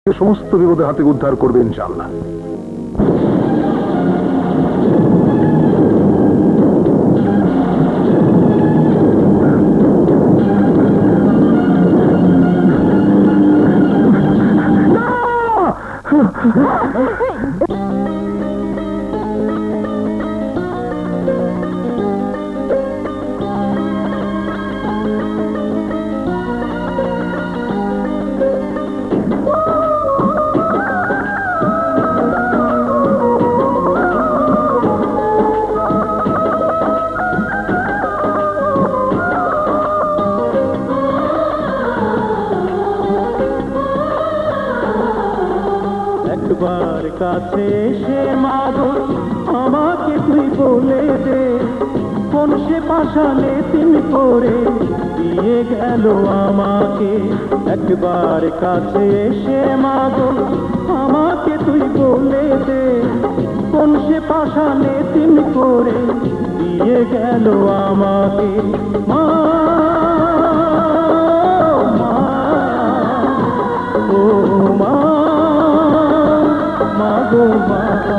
সমস্ত বিপদের হাতে উদ্ধার করবে ইনশাআল্লাহ। একবার কাছে এসে মাগো আমাকে তুই বলে দে, কোন সে পাশানে তুমি করে দিয়ে গেল আমাকে। একবার কাছে এসে মাগো আমাকে তুই বলে দে, কোন সে পাশানে তুমি করে দিয়ে গেল আমাকে। মা ও মা মাগো মা,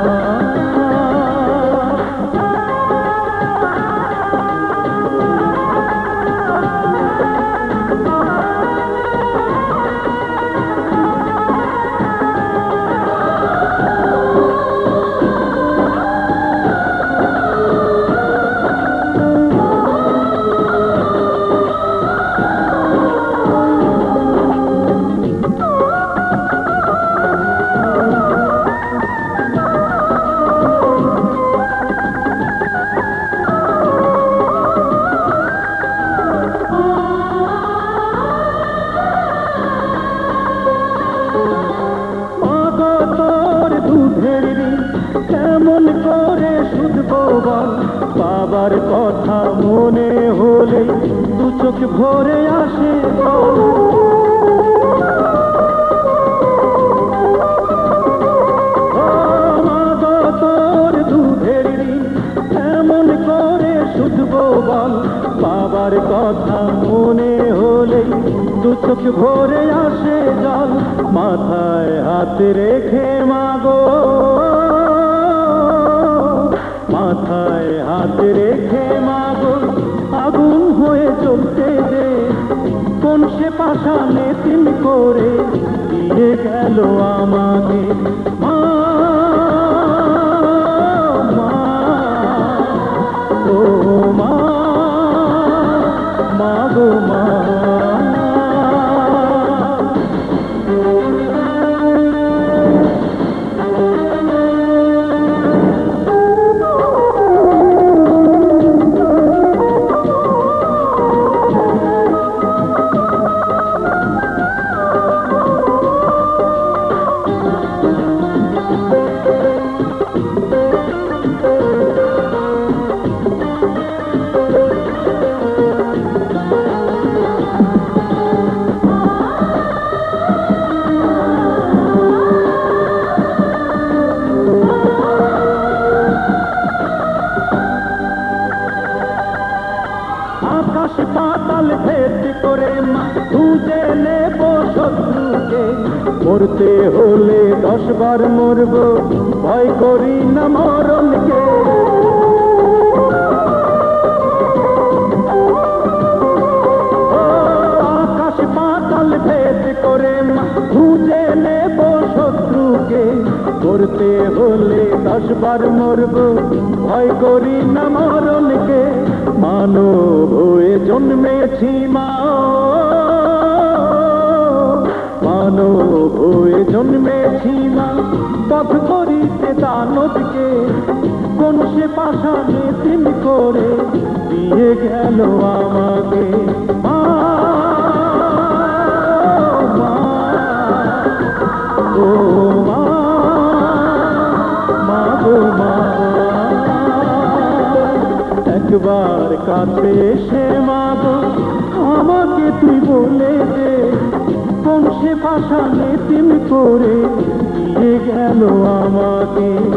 কেমন করে শুধবো বল, বাবার কথা মনে হলে দু চোখ ভরে আসে। তোর দুধের ঋণ কেমন করে শুধবো বল, বাবার কথা মনে হলে দু চোখ ভরে আসে জল। মাথায় হাত রেখে মাগো, মাথায় হাত রেখে মাগো আগুন হয়ে জ্বলতে দে, কোন সে পাশানে তুমি করে দিয়ে গেল আমাকে। মা মা ও মা মাগো মা, আকাশ পাতাল ভেদ করে খুঁজে নেব শত্রুকে, মরতে হলে 10 বার মরব ভয় করি না মরণকে। আকাশ পাতাল ভেদ করে খুঁজে নেব শত্রুকে, মরতে হলে 10 বার মরব ভয় করি না মরণকে। মানব হয়ে জন্মেছি মা, মানব হয়ে জন্মেছি মা, পথ করিতে দানবকে, কোন সে পাশানে তুমি করে দিয়ে গেল আমাকে। মা মা ও মা মাগো মা, একবার কাছে এসে মাগো আমাকে তুই বলে দে, কোন সে পাশানে তুমি করে দিয়ে গেল আমাকে।